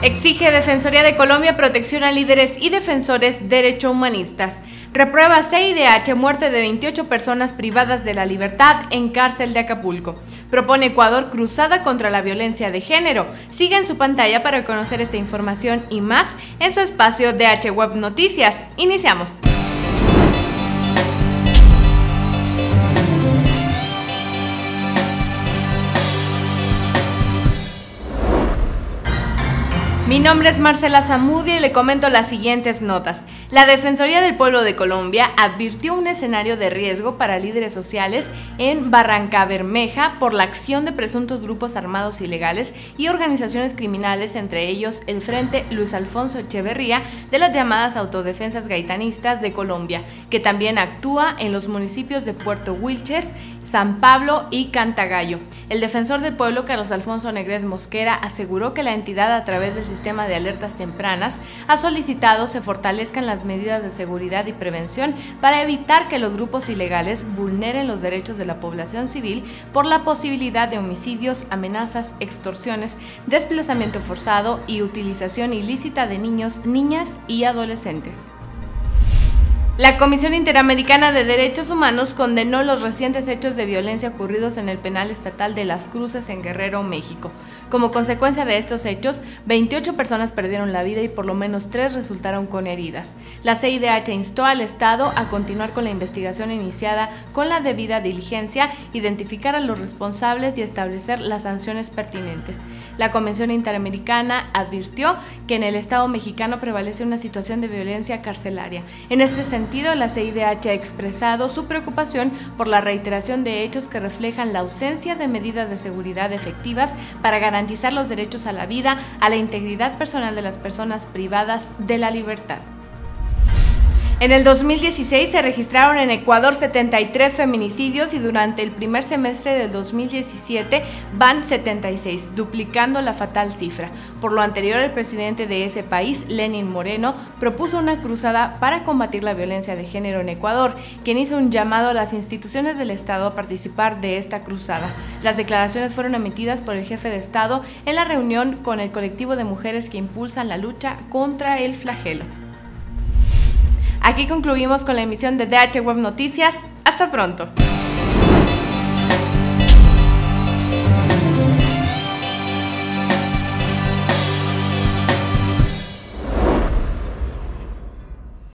Exige Defensoría de Colombia protección a líderes y defensores derechohumanistas. Reprueba CIDH muerte de 28 personas privadas de la libertad en cárcel de Acapulco. Propone Ecuador cruzada contra la violencia de género. Siga en su pantalla para conocer esta información y más en su espacio DH Web Noticias. Iniciamos. Mi nombre es Marcela Zamudio y le comento las siguientes notas. La Defensoría del Pueblo de Colombia advirtió un escenario de riesgo para líderes sociales en Barrancabermeja por la acción de presuntos grupos armados ilegales y organizaciones criminales, entre ellos el Frente Luis Alfonso Echeverría de las llamadas Autodefensas Gaitanistas de Colombia, que también actúa en los municipios de Puerto Wilches, San Pablo y Cantagallo. El defensor del pueblo, Carlos Alfonso Negrete Mosquera, aseguró que la entidad, a través del sistema de alertas tempranas, ha solicitado se fortalezcan las medidas de seguridad y prevención para evitar que los grupos ilegales vulneren los derechos de la población civil por la posibilidad de homicidios, amenazas, extorsiones, desplazamiento forzado y utilización ilícita de niños, niñas y adolescentes. La Comisión Interamericana de Derechos Humanos condenó los recientes hechos de violencia ocurridos en el penal estatal de Las Cruces en Guerrero, México. Como consecuencia de estos hechos, 28 personas perdieron la vida y por lo menos 3 resultaron con heridas. La CIDH instó al Estado a continuar con la investigación iniciada con la debida diligencia, identificar a los responsables y establecer las sanciones pertinentes. La Convención Interamericana advirtió que en el Estado mexicano prevalece una situación de violencia carcelaria. En este sentido, la CIDH ha expresado su preocupación por la reiteración de hechos que reflejan la ausencia de medidas de seguridad efectivas para garantizar los derechos a la vida, a la integridad personal de las personas privadas de la libertad. En el 2016 se registraron en Ecuador 73 feminicidios y durante el primer semestre del 2017 van 76, duplicando la fatal cifra. Por lo anterior, el presidente de ese país, Lenín Moreno, propuso una cruzada para combatir la violencia de género en Ecuador, quien hizo un llamado a las instituciones del Estado a participar de esta cruzada. Las declaraciones fueron emitidas por el jefe de Estado en la reunión con el colectivo de mujeres que impulsan la lucha contra el flagelo. Aquí concluimos con la emisión de DH Web Noticias. Hasta pronto.